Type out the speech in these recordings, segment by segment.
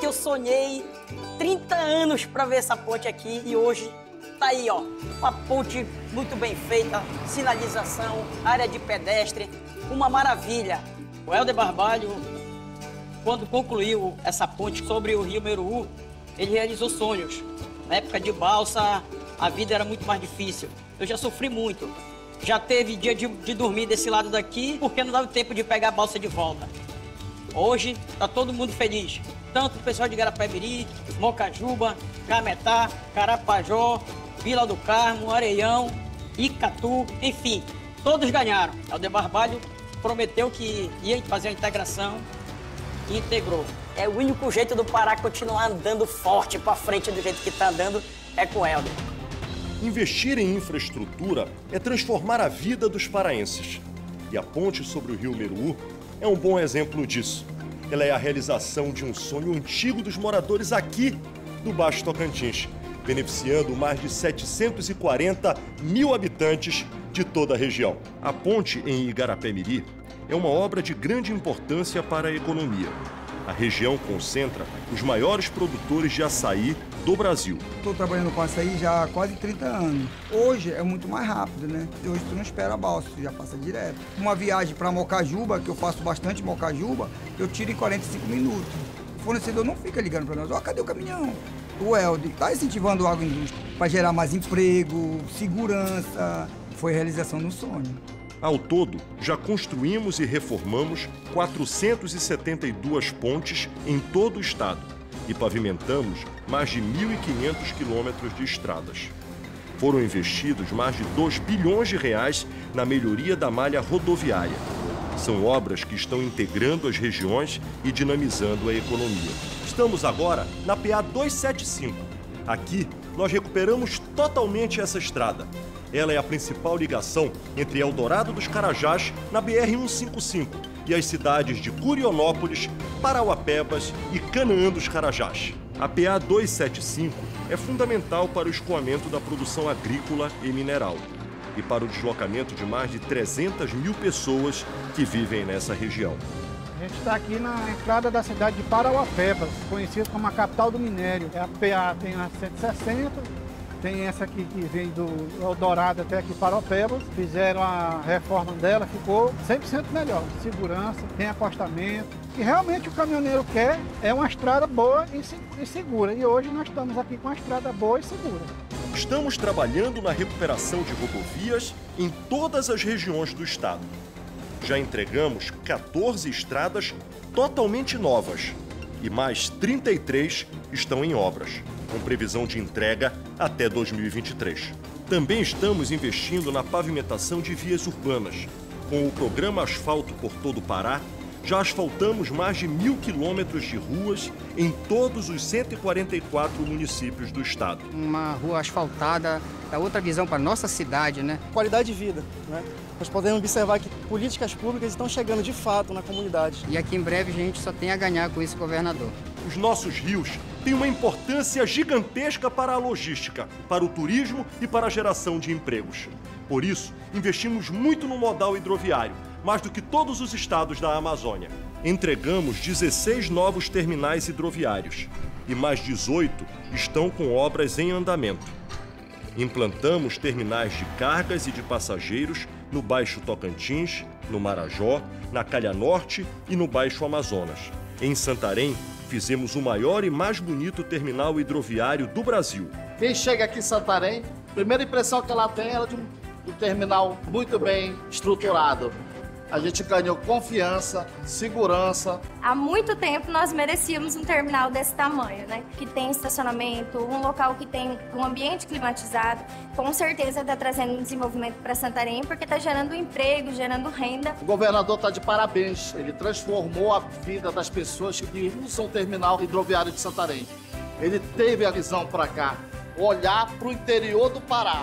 eu sonhei 30 anos para ver essa ponte aqui e hoje tá aí, ó. Uma ponte muito bem feita, sinalização, área de pedestre, uma maravilha. O Helder Barbalho, quando concluiu essa ponte sobre o Rio Meruú, ele realizou sonhos. Na época de balsa, a vida era muito mais difícil. Eu já sofri muito. Já teve dia de dormir desse lado daqui, porque não dava tempo de pegar a balsa de volta. Hoje, tá todo mundo feliz. Tanto o pessoal de Igarapé-Miri, Mocajuba, Cametá, Carapajó, Vila do Carmo, Areião, Icatu, enfim, todos ganharam. Helder Barbalho prometeu que ia fazer a integração e integrou. É o único jeito do Pará continuar andando forte para frente do jeito que está andando é com o Helder. Investir em infraestrutura é transformar a vida dos paraenses. E a ponte sobre o Rio Meruú é um bom exemplo disso. Ela é a realização de um sonho antigo dos moradores aqui do Baixo Tocantins, beneficiando mais de 740 mil habitantes de toda a região. A ponte em Igarapé-Miri é uma obra de grande importância para a economia. A região concentra os maiores produtores de açaí do Brasil. Estou trabalhando com açaí já há quase 30 anos. Hoje é muito mais rápido, né? Hoje tu não espera a balsa, tu já passa direto. Uma viagem para Mocajuba, que eu faço bastante Mocajuba, eu tiro em 45 minutos. O fornecedor não fica ligando para nós, ó, cadê o caminhão? O Helder está incentivando a agroindústria para gerar mais emprego, segurança. Foi a realização do sonho. Ao todo, já construímos e reformamos 472 pontes em todo o estado e pavimentamos mais de 1.500 quilômetros de estradas. Foram investidos mais de 2 bilhões de reais na melhoria da malha rodoviária. São obras que estão integrando as regiões e dinamizando a economia. Estamos agora na PA 275. Aqui, nós recuperamos totalmente essa estrada. Ela é a principal ligação entre Eldorado dos Carajás, na BR-155, e as cidades de Curionópolis, Parauapebas e Canaã dos Carajás. A PA 275 é fundamental para o escoamento da produção agrícola e mineral e para o deslocamento de mais de 300 mil pessoas que vivem nessa região. A gente está aqui na entrada da cidade de Parauapebas, conhecida como a capital do minério. A PA tem a 160, tem essa aqui que vem do Eldorado até aqui Parauapebas. Fizeram a reforma dela, ficou 100% melhor. Segurança, tem acostamento. E realmente o caminhoneiro quer é uma estrada boa e segura. E hoje nós estamos aqui com uma estrada boa e segura. Estamos trabalhando na recuperação de rodovias em todas as regiões do estado. Já entregamos 14 estradas totalmente novas e mais 33 estão em obras, com previsão de entrega até 2023. Também estamos investindo na pavimentação de vias urbanas. Com o programa Asfalto por todo o Pará, já asfaltamos mais de 1.000 quilômetros de ruas em todos os 144 municípios do estado. Uma rua asfaltada dá outra visão para a nossa cidade, né? Qualidade de vida, né? Nós podemos observar que políticas públicas estão chegando de fato na comunidade. E aqui em breve a gente só tem a ganhar com isso, governador. Os nossos rios têm uma importância gigantesca para a logística, para o turismo e para a geração de empregos. Por isso, investimos muito no modal hidroviário, mais do que todos os estados da Amazônia. Entregamos 16 novos terminais hidroviários e mais 18 estão com obras em andamento. Implantamos terminais de cargas e de passageiros no Baixo Tocantins, no Marajó, na Calha Norte e no Baixo Amazonas. Em Santarém, fizemos o maior e mais bonito terminal hidroviário do Brasil. Quem chega aqui em Santarém, a primeira impressão que ela tem é de um terminal muito bem estruturado. A gente ganhou confiança, segurança. Há muito tempo nós merecíamos um terminal desse tamanho, né? Que tem estacionamento, um local que tem um ambiente climatizado. Com certeza está trazendo um desenvolvimento para Santarém, porque está gerando emprego, gerando renda. O governador está de parabéns. Ele transformou a vida das pessoas que usam o terminal hidroviário de Santarém. Ele teve a visão para cá, olhar para o interior do Pará.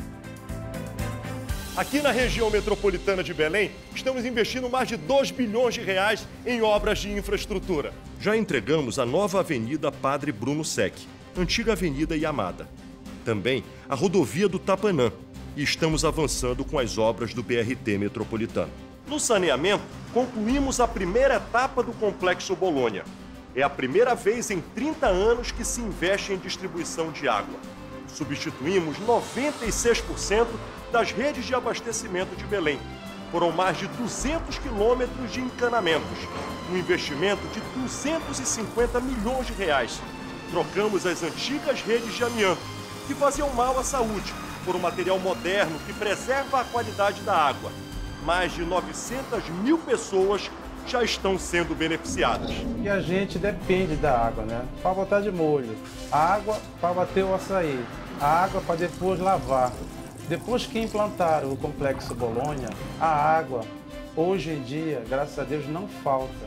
Aqui na região metropolitana de Belém, estamos investindo mais de 2 bilhões de reais em obras de infraestrutura. Já entregamos a nova Avenida Padre Bruno Sec, antiga Avenida Yamada. Também a rodovia do Tapanã. E estamos avançando com as obras do BRT metropolitano. No saneamento, concluímos a primeira etapa do Complexo Bolônia. É a primeira vez em 30 anos que se investe em distribuição de água. Substituímos 96% das redes de abastecimento de Belém. Foram mais de 200 quilômetros de encanamentos, um investimento de 250 milhões de reais. Trocamos as antigas redes de amianto, que faziam mal à saúde, por um material moderno que preserva a qualidade da água. Mais de 900 mil pessoas já estão sendo beneficiadas. E a gente depende da água, né? Para botar de molho, a água para bater o açaí, a água para depois lavar. Depois que implantaram o Complexo Bolonha, a água, hoje em dia, graças a Deus, não falta.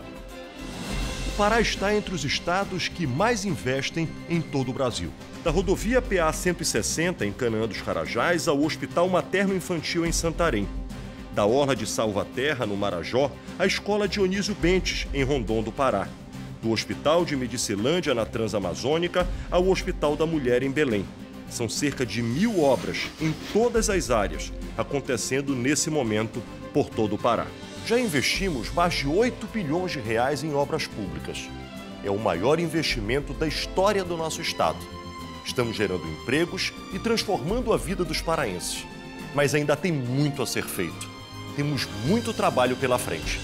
O Pará está entre os estados que mais investem em todo o Brasil. Da rodovia PA-160, em Canaã dos Carajás, ao Hospital Materno-Infantil em Santarém. Da Orla de Salvaterra, no Marajó, à Escola Dionísio Bentes, em Rondon do Pará. Do Hospital de Medicilândia, na Transamazônica, ao Hospital da Mulher, em Belém. São cerca de 1000 obras em todas as áreas, acontecendo nesse momento por todo o Pará. Já investimos mais de 8 bilhões de reais em obras públicas. É o maior investimento da história do nosso estado. Estamos gerando empregos e transformando a vida dos paraenses. Mas ainda tem muito a ser feito. Temos muito trabalho pela frente.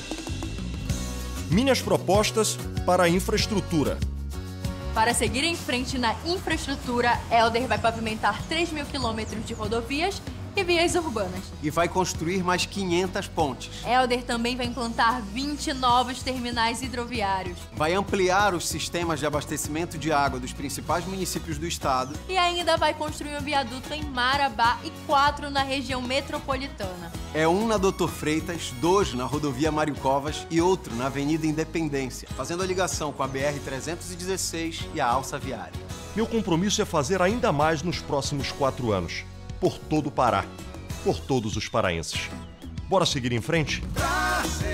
Minhas propostas para a infraestrutura. Para seguir em frente na infraestrutura, Helder vai pavimentar 3.000 quilômetros de rodovias e vias urbanas. E vai construir mais 500 pontes. Helder também vai implantar 20 novos terminais hidroviários. Vai ampliar os sistemas de abastecimento de água dos principais municípios do estado. E ainda vai construir um viaduto em Marabá e 4 na região metropolitana. É um na Doutor Freitas, 2 na rodovia Mário Covas e outro na Avenida Independência, fazendo a ligação com a BR-316 e a alça viária. Meu compromisso é fazer ainda mais nos próximos 4 anos. Por todo o Pará, por todos os paraenses. Bora seguir em frente?